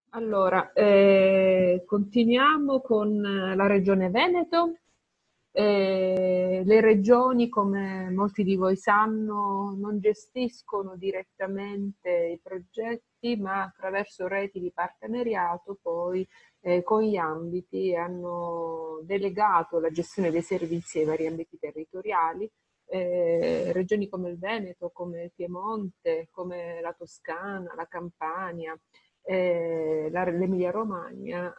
Allora, continuiamo con la Regione Veneto. Le regioni, come molti di voi sanno, non gestiscono direttamente i progetti, ma attraverso reti di partenariato poi con gli ambiti hanno delegato la gestione dei servizi ai vari ambiti territoriali. Regioni come il Veneto, come il Piemonte, come la Toscana, la Campania, l'Emilia-Romagna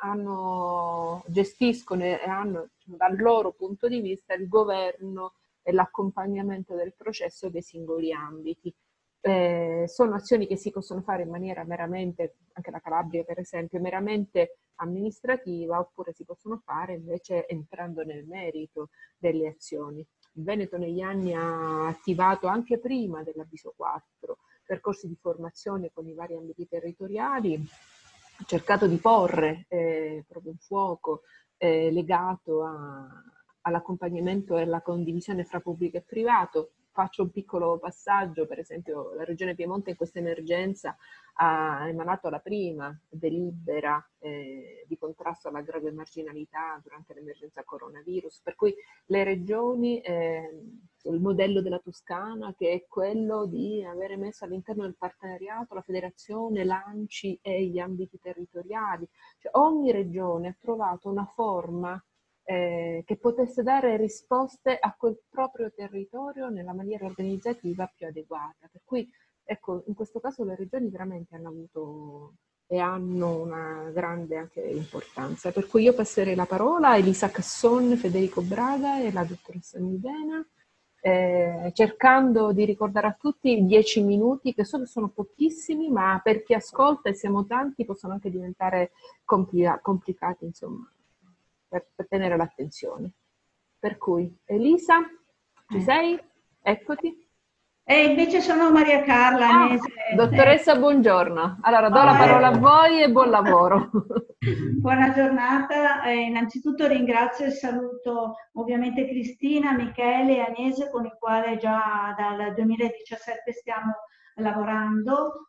gestiscono e hanno dal loro punto di vista il governo e l'accompagnamento del processo dei singoli ambiti. Sono azioni che si possono fare in maniera meramente, anche la Calabria per esempio, meramente amministrativa, oppure si possono fare invece entrando nel merito delle azioni. Il Veneto negli anni ha attivato anche prima dell'avviso 4 percorsi di formazione con i vari ambiti territoriali, ha cercato di porre proprio un fuoco legato all'accompagnamento e alla condivisione fra pubblico e privato. Faccio un piccolo passaggio, per esempio la Regione Piemonte in questa emergenza ha emanato la prima delibera di contrasto alla grave marginalità durante l'emergenza coronavirus, per cui le regioni, il modello della Toscana, che è quello di avere messo all'interno del partenariato la federazione, l'ANCI e gli ambiti territoriali. Cioè, ogni regione ha trovato una forma che potesse dare risposte a quel proprio territorio nella maniera organizzativa più adeguata. Per cui, ecco, in questo caso le regioni veramente hanno avuto e hanno una grande anche importanza. Per cui io passerei la parola a Elisa Casson, Federico Braga e la dottoressa Milena, cercando di ricordare a tutti 10 minuti, che sono pochissimi, ma per chi ascolta, e siamo tanti, possono anche diventare complicati, insomma, per tenere l'attenzione. Per cui, Elisa, ci sei? Eccoti. E invece sono Maria Carla Ah, Agnese. dottoressa, buongiorno. Allora, do la parola a Oh, voi e buon lavoro. buona giornata. Innanzitutto ringrazio e saluto ovviamente Cristina, Michele e Agnese, con i quali già dal 2017 stiamo lavorando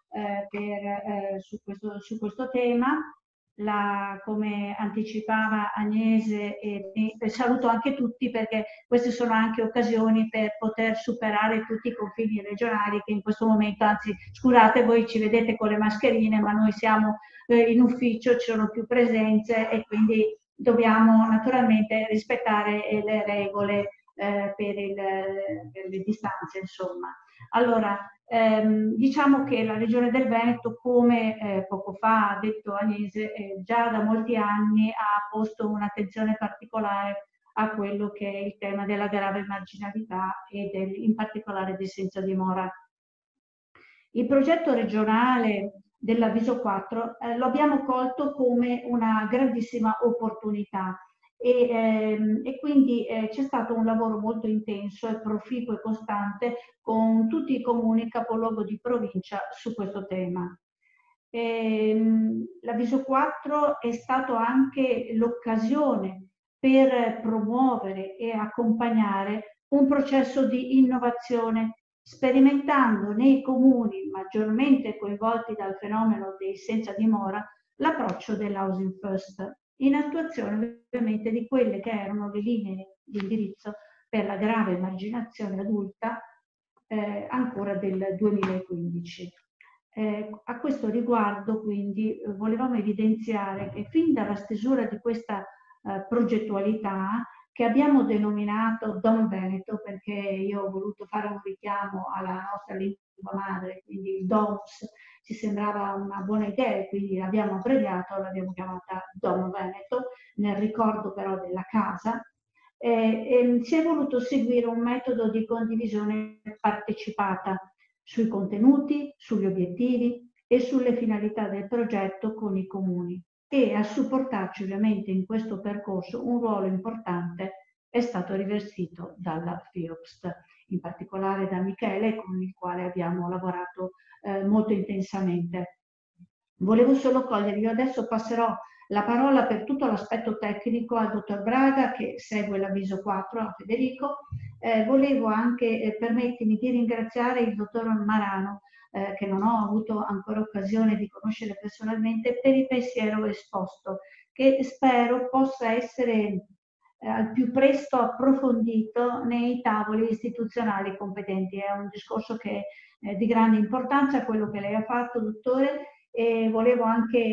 su questo tema. Come anticipava Agnese, e saluto anche tutti perché queste sono anche occasioni per poter superare tutti i confini regionali che in questo momento, anzi scusate, voi ci vedete con le mascherine, ma noi siamo in ufficio, ci sono più presenze e quindi dobbiamo naturalmente rispettare le regole per le distanze, insomma. Allora, diciamo che la Regione del Veneto, come poco fa ha detto Agnese, già da molti anni ha posto un'attenzione particolare a quello che è il tema della grave marginalità e in particolare del senza dimora. Il progetto regionale dell'avviso 4 lo abbiamo colto come una grandissima opportunità e quindi c'è stato un lavoro molto intenso e proficuo e costante con tutti i comuni capoluogo di provincia su questo tema. L'avviso 4 è stato anche l'occasione per promuovere e accompagnare un processo di innovazione, sperimentando nei comuni maggiormente coinvolti dal fenomeno dei senza dimora l'approccio dell'housing first, in attuazione ovviamente di quelle che erano le linee di indirizzo per la grave emarginazione adulta ancora del 2015. A questo riguardo quindi volevamo evidenziare che fin dalla stesura di questa progettualità, che abbiamo denominato Dom Veneto, perché io ho voluto fare un richiamo alla nostra lingua madre, quindi il DOMS ci sembrava una buona idea e quindi l'abbiamo abbreviato, l'abbiamo chiamata Dom Veneto, nel ricordo però della casa. Si è voluto seguire un metodo di condivisione partecipata sui contenuti, sugli obiettivi e sulle finalità del progetto con i comuni. E a supportarci ovviamente in questo percorso un ruolo importante è stato rivestito dalla FIOPST, in particolare da Michele, con il quale abbiamo lavorato molto intensamente. Volevo solo cogliere, io adesso passerò la parola per tutto l'aspetto tecnico al dottor Braga che segue l'avviso 4, a Federico. Volevo anche permettermi di ringraziare il dottor Marano che non ho avuto ancora occasione di conoscere personalmente, per il pensiero esposto, che spero possa essere al più presto approfondito nei tavoli istituzionali competenti. È un discorso che è di grande importanza, quello che lei ha fatto, dottore, e volevo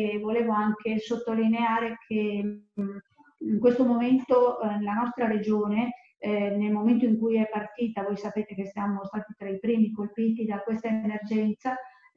anche sottolineare che in questo momento la nostra regione, nel momento in cui è partita, voi sapete che siamo stati tra i primi colpiti da questa emergenza,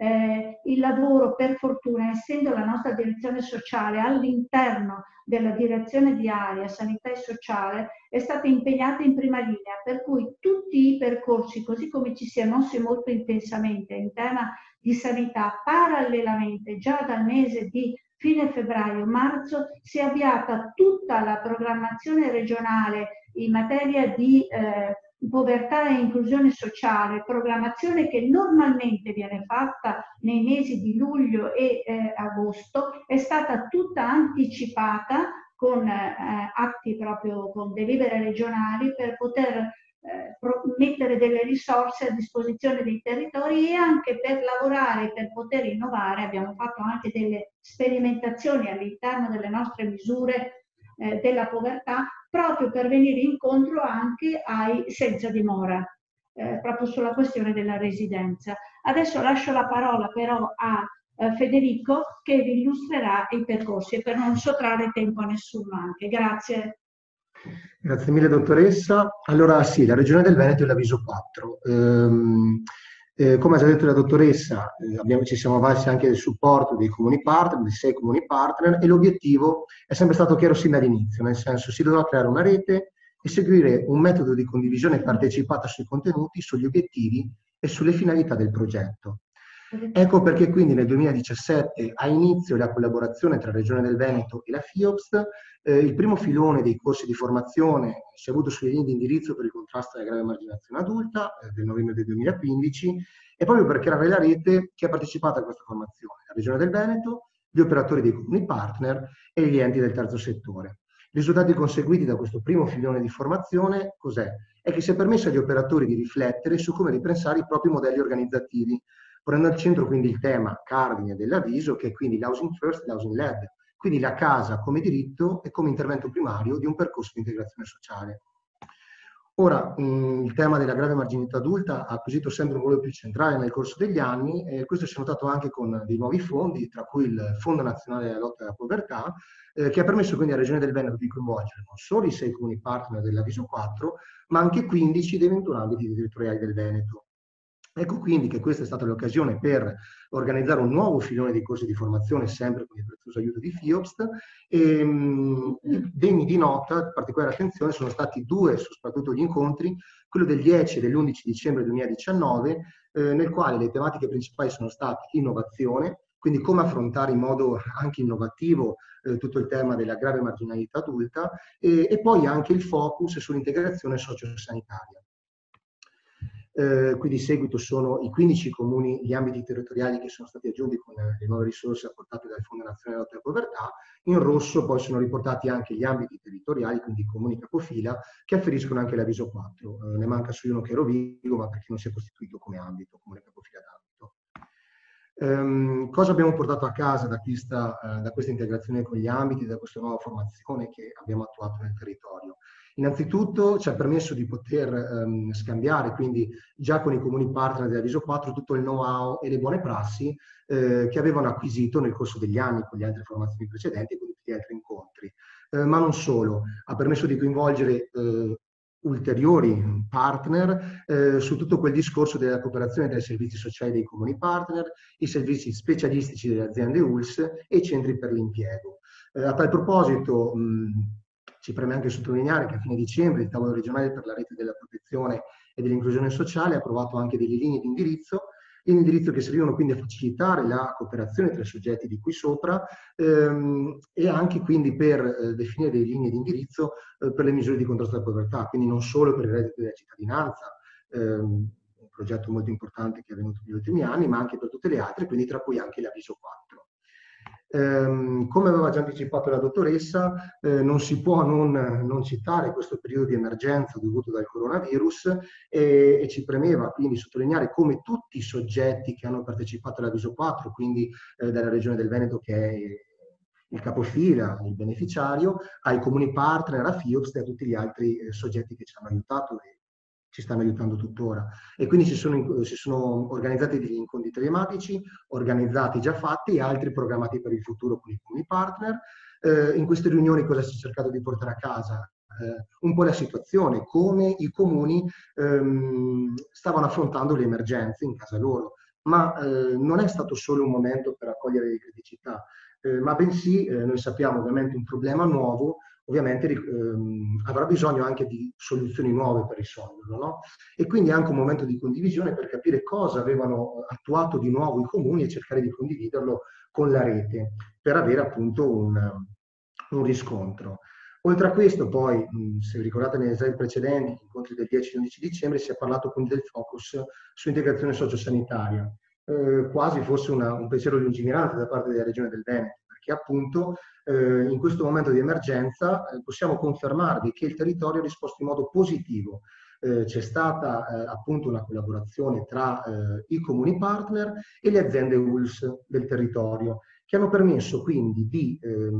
il lavoro, per fortuna, essendo la nostra direzione sociale all'interno della direzione di area sanità e sociale, è stata impegnata in prima linea, per cui tutti i percorsi, così come ci si è mossi molto intensamente in tema di sanità, parallelamente già dal mese di fine febbraio-marzo si è avviata tutta la programmazione regionale in materia di povertà e inclusione sociale, programmazione che normalmente viene fatta nei mesi di luglio e agosto, è stata tutta anticipata con atti proprio, con delibere regionali, per poter mettere delle risorse a disposizione dei territori e anche per lavorare, per poter innovare. Abbiamo fatto anche delle sperimentazioni all'interno delle nostre misure della povertà, proprio per venire incontro anche ai senza dimora, proprio sulla questione della residenza. Adesso lascio la parola però a Federico, che vi illustrerà i percorsi, e per non sottrarre tempo a nessuno anche. Grazie. Grazie mille dottoressa. Allora sì, la Regione del Veneto è l'avviso 4. Come ha già detto la dottoressa, ci siamo avvalsi anche del supporto dei comuni partner, dei 6 comuni partner, e l'obiettivo è sempre stato chiaro sin dall'inizio, nel senso si dovrà creare una rete e seguire un metodo di condivisione partecipata sui contenuti, sugli obiettivi e sulle finalità del progetto. Ecco perché quindi nel 2017 ha inizio la collaborazione tra Regione del Veneto e la FIOPS. Il primo filone dei corsi di formazione si è avuto sulle linee di indirizzo per il contrasto alla grave emarginazione adulta del novembre del 2015, e proprio per creare la rete che ha partecipato a questa formazione, la Regione del Veneto, gli operatori dei comuni partner e gli enti del terzo settore. I risultati conseguiti da questo primo filone di formazione cos'è? È che si è permesso agli operatori di riflettere su come ripensare i propri modelli organizzativi, ponendo al centro quindi il tema cardine dell'avviso, che è quindi l'housing first, l'housing led, quindi la casa come diritto e come intervento primario di un percorso di integrazione sociale. Ora, il tema della grave marginalità adulta ha acquisito sempre un ruolo più centrale nel corso degli anni, e questo si è notato anche con dei nuovi fondi, tra cui il Fondo Nazionale della Lotta alla Povertà, che ha permesso quindi alla Regione del Veneto di coinvolgere non solo i 6 comuni partner dell'avviso 4, ma anche 15 dei 21 ambiti territoriali del Veneto. Ecco quindi che questa è stata l'occasione per organizzare un nuovo filone di corsi di formazione, sempre con il prezioso aiuto di FIOPS, e degni di nota, di particolare attenzione, sono stati 2, soprattutto gli incontri, quello del 10 e dell'11 dicembre 2019, nel quale le tematiche principali sono state innovazione, quindi come affrontare in modo anche innovativo tutto il tema della grave marginalità adulta, e poi anche il focus sull'integrazione sociosanitaria. Quindi in seguito sono i 15 comuni, gli ambiti territoriali che sono stati aggiunti con le nuove risorse apportate dal Fondo Nazionale Lotta alla Povertà. In rosso poi sono riportati anche gli ambiti territoriali, quindi i comuni capofila, che afferiscono anche all'avviso 4. Ne manca su uno che è Rovigo, ma perché non si è costituito come ambito, comune capofila d'ambito. Cosa abbiamo portato a casa da questa integrazione con gli ambiti, da questa nuova formazione che abbiamo attuato nel territorio? Innanzitutto ci ha permesso di poter scambiare, quindi già con i comuni partner dell'avviso 4, tutto il know-how e le buone prassi che avevano acquisito nel corso degli anni con le altre formazioni precedenti e con tutti gli altri incontri. Ma non solo, ha permesso di coinvolgere ulteriori partner su tutto quel discorso della cooperazione tra i servizi sociali dei comuni partner, i servizi specialistici delle aziende ULS e i centri per l'impiego. A tal proposito, ci preme anche sottolineare che a fine dicembre il tavolo regionale per la rete della protezione e dell'inclusione sociale ha approvato anche delle linee di indirizzo che servivano quindi a facilitare la cooperazione tra i soggetti di qui sopra e anche quindi per definire delle linee di indirizzo per le misure di contrasto alla povertà, quindi non solo per il reddito della cittadinanza, un progetto molto importante che è avvenuto negli ultimi anni, ma anche per tutte le altre, quindi tra cui anche l'avviso 4. Come aveva già anticipato la dottoressa, non si può non citare questo periodo di emergenza dovuto dal coronavirus e ci premeva quindi sottolineare come tutti i soggetti che hanno partecipato all'avviso 4, quindi dalla Regione del Veneto che è il capofila, il beneficiario, ai comuni partner, a FIOPS e a tutti gli altri soggetti che ci hanno aiutato e ci stanno aiutando tuttora. E quindi si sono organizzati degli incontri telematici, organizzati già fatti e altri programmati per il futuro con i comuni partner. In queste riunioni cosa si è cercato di portare a casa? Un po' la situazione, come i comuni stavano affrontando le emergenze in casa loro. Ma non è stato solo un momento per raccogliere le criticità, ma bensì noi sappiamo ovviamente un problema nuovo ovviamente avrà bisogno anche di soluzioni nuove per risolverlo, no? E quindi anche un momento di condivisione per capire cosa avevano attuato di nuovo i comuni e cercare di condividerlo con la rete per avere appunto un riscontro. Oltre a questo poi, se vi ricordate nelle slide precedenti, gli incontri del 10 e 11 dicembre, si è parlato quindi del focus su integrazione sociosanitaria. Quasi fosse un pensiero lungimirante da parte della Regione del Veneto, perché appunto in questo momento di emergenza possiamo confermarvi che il territorio ha risposto in modo positivo. C'è stata appunto una collaborazione tra i comuni partner e le aziende ULS del territorio, che hanno permesso quindi di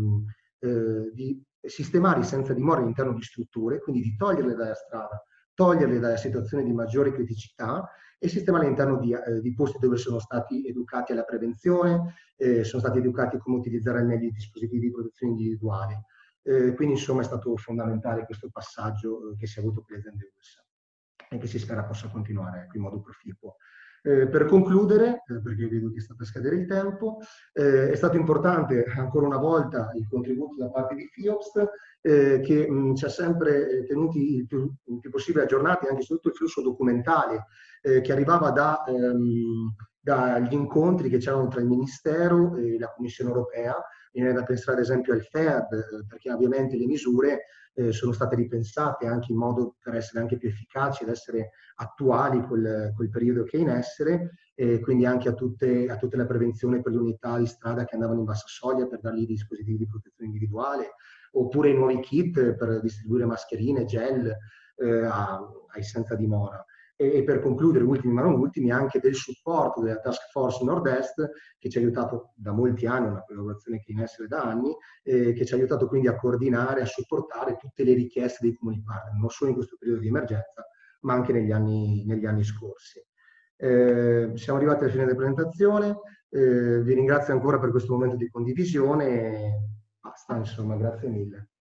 sistemare i senza dimora all'interno di strutture, quindi di toglierle dalla strada, toglierle dalla situazione di maggiore criticità e sistemare all'interno di posti dove sono stati educati alla prevenzione, sono stati educati a come utilizzare al meglio i dispositivi di protezione individuale. Quindi insomma è stato fondamentale questo passaggio che si è avuto con le aziende ULS e che si spera possa continuare in modo proficuo. Per concludere, perché vedo che sta per scadere il tempo, è stato importante ancora una volta il contributo da parte di FIOPS che ci ha sempre tenuti il più possibile aggiornati anche su tutto il flusso documentale che arrivava dagli incontri che c'erano tra il Ministero e la Commissione Europea. Viene da pensare ad esempio al FEAD, perché ovviamente le misure sono state ripensate anche in modo per essere anche più efficaci ed essere attuali col periodo che è in essere, quindi anche a tutta la prevenzione per le unità di strada che andavano in bassa soglia per dargli i dispositivi di protezione individuale, oppure i nuovi kit per distribuire mascherine, gel ai senza dimora. E per concludere, ultimi ma non ultimi, anche del supporto della Task Force Nord-Est, che ci ha aiutato da molti anni, una collaborazione che è in essere da anni, che ci ha aiutato quindi a coordinare, a supportare tutte le richieste dei comuni partner, non solo in questo periodo di emergenza, ma anche negli anni scorsi. Siamo arrivati alla fine della presentazione, vi ringrazio ancora per questo momento di condivisione, basta insomma, grazie mille.